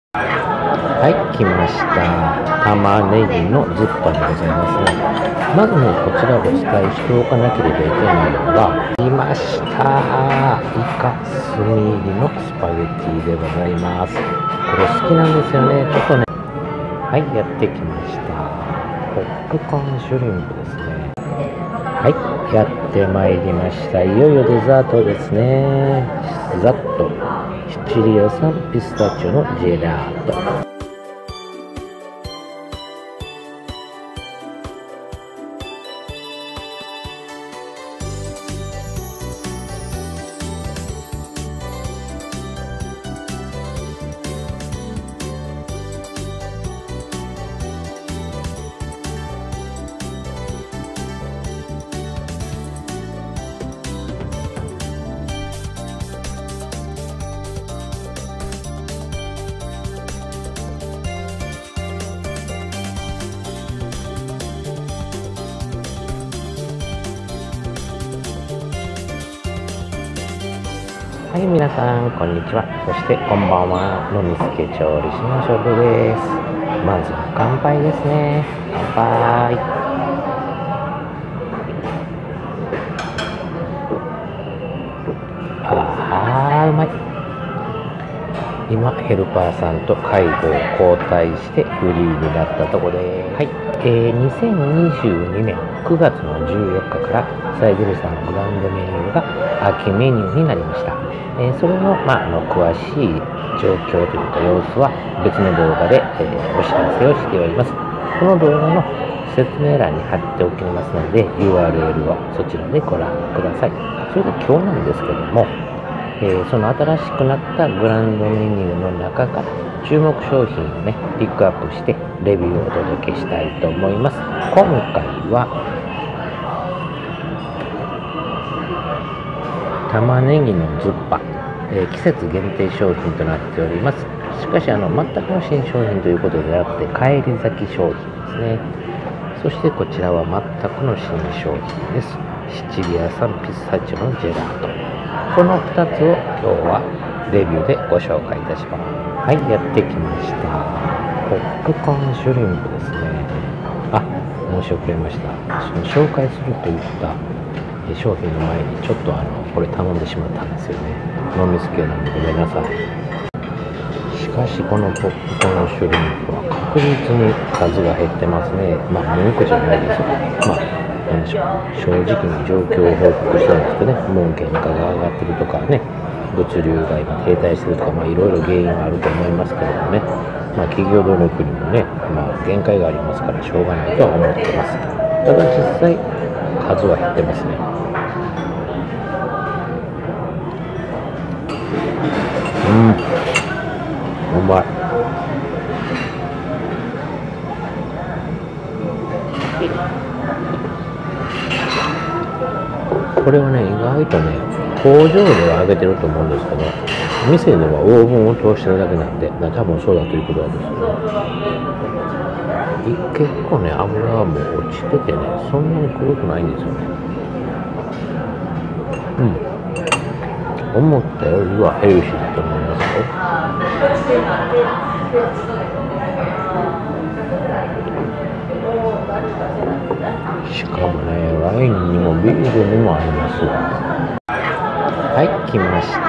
はい、来ました。玉ねぎのズッパでございますね。まずね、こちらお伝えしておかなければいけないのが、来ました。イカ炭入りのスパゲッティでございます。これ好きなんですよね。ちょっとね、はい、やってきました。ポップコーンシュリンプですね。はい、やってまいりました。いよいよデザートですね。ざっとシチリア産ピスタチオのジェラート。はい、皆さん、こんにちは。そして、こんばんは。のみすけ調理師のしょぶです。まずは乾杯ですね。乾杯。うまい。今、ヘルパーさんと介護を交代してフリーになったところです。はい。2022年9月の14日からサイゼリさんのグランドメニューが秋メニューになりました。それの、詳しい状況というか様子は別の動画で、お知らせをしております。この動画の説明欄に貼っておきますので URL をそちらでご覧ください。それで今日なんですけども、その新しくなったグランドメニューの中から注目商品をねピックアップしてレビューをお届けしたいと思います。今回は玉ねぎのズッパ、季節限定商品となっております。しかし全くの新商品ということであって返り咲き商品ですね。そしてこちらは全くの新商品です。シチリア産ピスタチオのジェラート。この2つを今日はレビューでご紹介いたします。はい、やってきました。ポップコーンシュリンプですね。申し遅れました。その紹介するといった商品の前にちょっとこれ頼んでしまったんですよね。飲みすけなんでごめんなさい。しかしこのポップコーンシュリンプは確実に数が減ってますね。文句じゃないですよ。なんでしょう、正直に状況を報告したんですけどね、もう原価が上がってるとかね、物流が今停滞してるとか、いろいろ原因があると思いますけどもね、企業努力にもね、限界がありますからしょうがないとは思ってます。ただ実際、数は減ってますね。うまい。これはね、意外とね、工場では揚げてると思うんですけど、店ではオーブンを通してるだけなんで、多分そうだということなんですよね。結構ね、油も落ちててね、そんなに黒くないんですよね。思ったよりはヘルシーだと思いますよ。しかもね、ワインにもビールにも合いますわ。はい、来ました。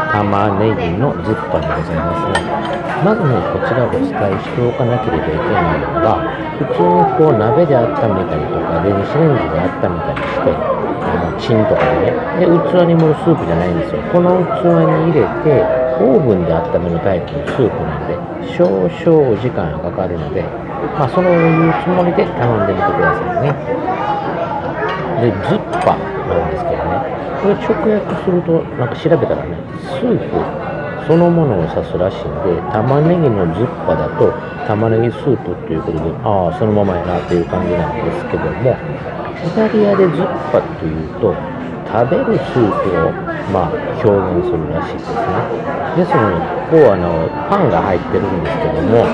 玉ねぎのズッパでございますね。まずね、こちらお伝えしておかなければいけないのが、普通に鍋で温めたりとか、電子レンジで温めたりして、チンとかでね、器に盛るスープじゃないんですよ。この器に入れて、オーブンで温めるタイプのスープなんで、少々お時間がかかるので、そういうつもりで頼んでみてくださいね。で、ズッパなんですけどね、これ直訳すると、調べたらね、スープそのものを指すらしいんで、玉ねぎのズッパだと、玉ねぎスープということで、そのままやなという感じなんですけども、イタリアでズッパというと、食べるスープを、表現するらしいですね。ですので、ここパンが入ってるんですけども、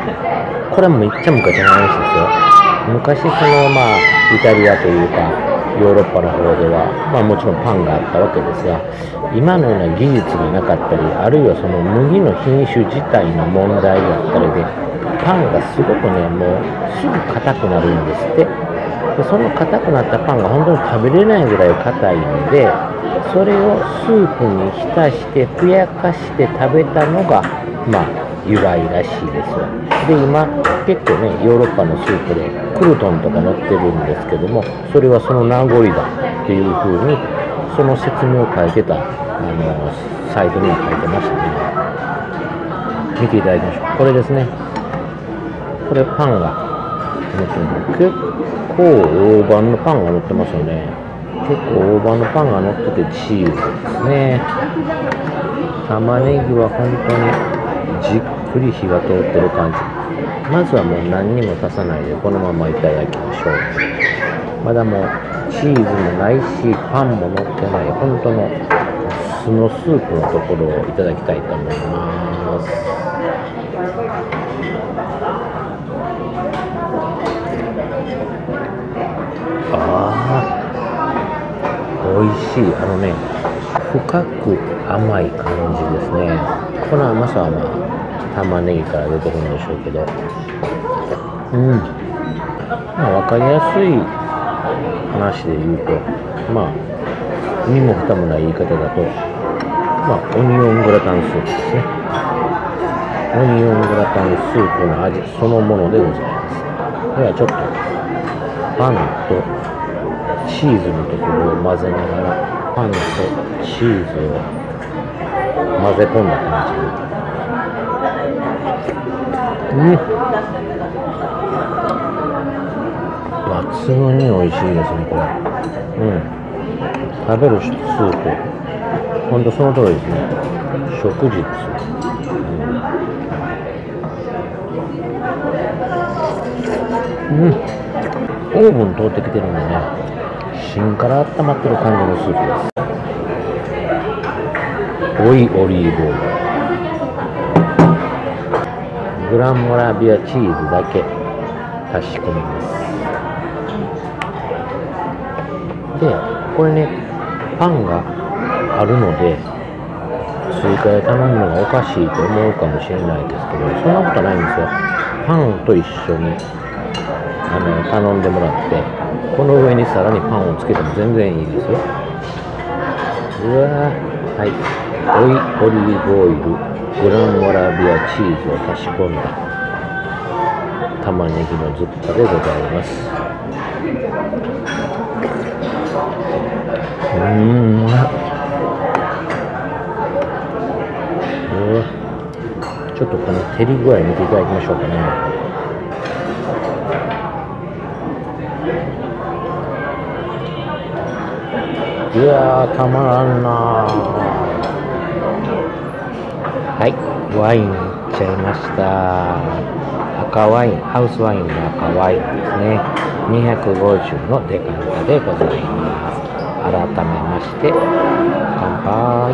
これもめっちゃ昔の話ですよ。昔イタリアというか、 ヨーロッパの方では、もちろんパンがあったわけですが、今のような技術がなかったり、あるいはその麦の品種自体の問題があったりで、パンがすごくね、もうすぐ硬くなるんですって。でその硬くなったパンが本当に食べれないぐらい硬いので、それをスープに浸してふやかして食べたのが由来らしいですよ。で今結構ねヨーロッパのスープでクルトンとか乗ってるんですけども、それはその名残だっていう風にその説明を書いてたサイトにも書いてましたね。見ていただきましょう。これですね。これパンが結構大判のパンが乗ってますよね。結構大判のパンが乗っててチーズですね。玉ねぎは本当にじっくり火が通ってる感じ。まずはもう何にも足さないでこのままいただきましょう。まだもうチーズもないしパンも乗ってない本当の素のスープのところをいただきたいと思います。美味しい。深く甘い感じですね。この甘さは玉ねぎから出てくるんでしょうけど、分かりやすい話で言うと、身も蓋もない言い方だと、オニオングラタンスープですね。オニオングラタンスープの味そのものでございます。ではちょっとパンとチーズのところを混ぜながら、パンとチーズを混ぜ込んだ感じで、抜群に美味しいですね、これ。食べるスープ、ほんとその通りですね。食事ですよ。オーブン通ってきてるんでね、芯から温まってる感じのスープです。オリーブオイル、グランモラビアチーズだけ足し込みます。でこれね、パンがあるので追加で頼むのがおかしいと思うかもしれないですけど、そんなことないんですよ。パンと一緒に頼んでもらって、この上にさらにパンをつけても全然いいですよ。はい、オリーブオイル、グランモラビアチーズを足し込んだ玉ねぎのズッパでございます。ちょっとこの照り具合見ていただきましょうかね。いやー、たまらんな。はい、ワインいっちゃいました。赤ワイン、ハウスワインの赤ワインですね。250のデカンタでございます。改めまして乾杯。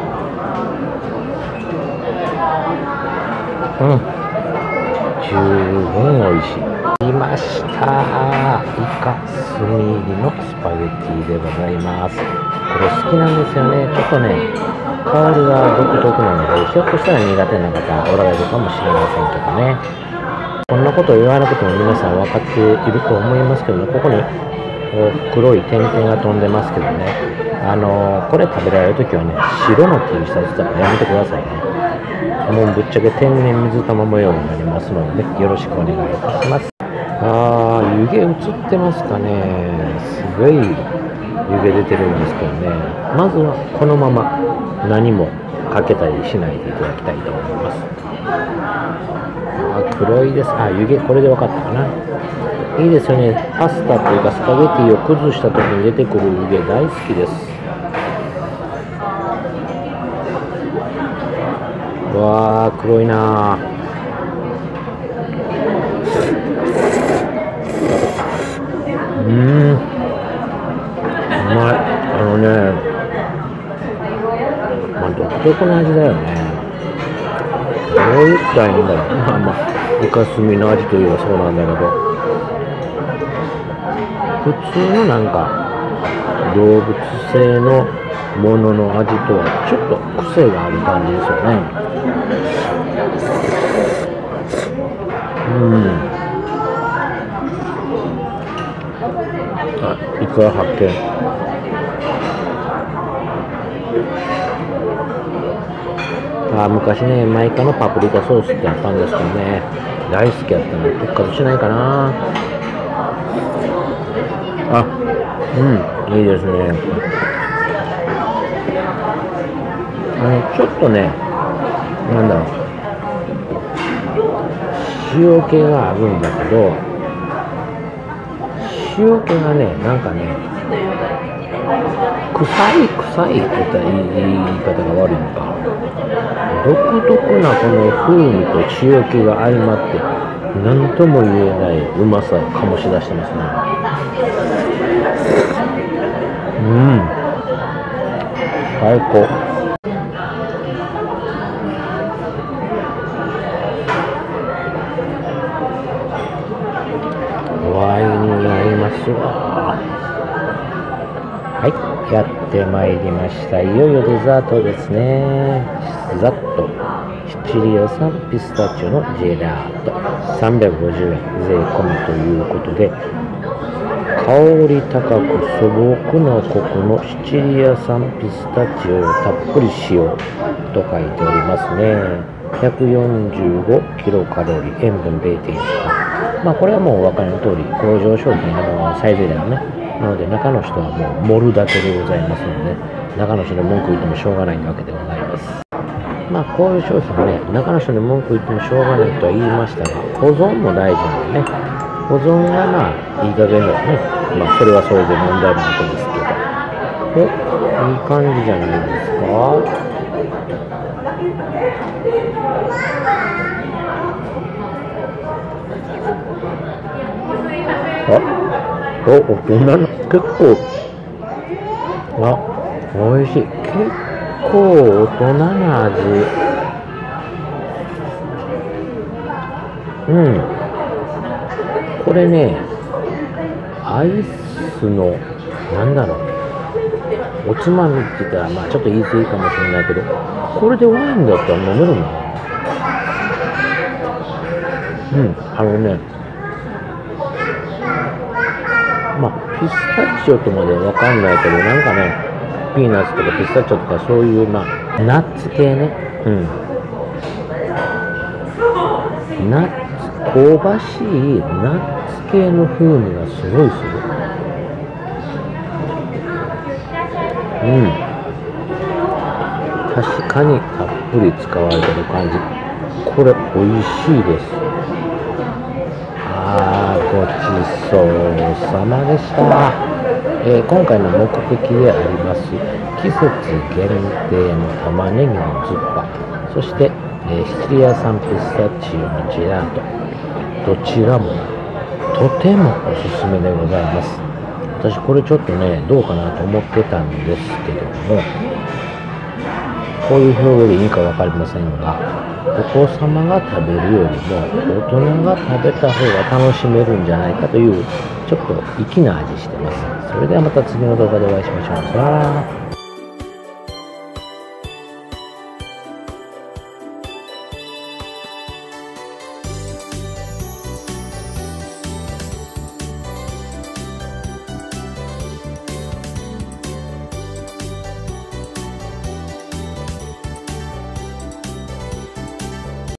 十分美味しい。来ました。イカ炭入りのスパゲッティでございます。これ好きなんですよね。ちょっとね、香りが独特なので、ひょっとしたら苦手な方おられるかもしれませんけどね。こんなことを言わなくても皆さん分かっていると思いますけどね、ここに黒い点々が飛んでますけどね、これ食べられるときはね、白の T シャツとかやめてくださいね。もうぶっちゃけ天然水玉模様になりますので、ね、よろしくお願いいたします。湯気映ってますかね。すごい湯気出てるんですけどね。まずはこのまま何もかけたりしないでいただきたいと思います。黒いです。湯気、これで分かったかな。いいですよね。パスタというかスパゲティを崩した時に出てくる湯気大好きです。わー、黒いなー。うまい。独特の味だよね。どう言ったらいいんだろう。イカ墨の味といえばそうなんだけど、普通のなんか動物性のものの味とはちょっと癖がある感じですよね。あ、いくら発見。昔ね、マイカのパプリカソースってあったんですけどね、大好きやったので復活しないかな。いいですね。ちょっとね、なんだろう、塩気があるんだけど、塩気がね、なんかね、臭いって言ったら言い方が悪いのか、独特なこの風味と塩気が相まって何とも言えないうまさを醸し出してますね。最高。ワインになりますわ。はい、やってまいりました。いよいよデザートですね。ざっとシチリア産ピスタチオのジェラート350円税込みということで、香り高く素朴なコクのシチリア産ピスタチオをたっぷり使用と書いておりますね。145キロカロリー、塩分 0.1。これはもうお分かりの通り工場商品サイゼリヤのね、なので中の人はもう盛るだけでございますので、中の人に文句言ってもしょうがないわけでございます。こういう商品はね、中の人に文句言ってもしょうがないとは言いましたが、保存も大事なんでね、保存がいい加減だよね。それはそれで問題なわけですけど。いい感じじゃないですか。大人の結構美味しい。結構大人な味。これね、アイスのなんだろう、おつまみって言ったらちょっと言い過ぎかもしれないけど、これでワインだったら飲めるな。ピスタチオとまでわかんないけど、なんかね、ピーナッツとかピスタチオとかそういうナッツ系ね、ナッツ、香ばしいナッツ系の風味がすごいする。確かにたっぷり使われてる感じ。これ美味しいです。ごちそうさまでした。今回の目的であります季節限定の玉ねぎのズッパ、そしてシチリア産ピスタチオのジェラート、どちらもとてもおすすめでございます。私これちょっとねどうかなと思ってたんですけども、こういう表現でいいか分かりませんが、お子様が食べるよりも大人が食べた方が楽しめるんじゃないかというちょっと粋な味してます。それではまた次の動画でお会いしましょう。さよなら。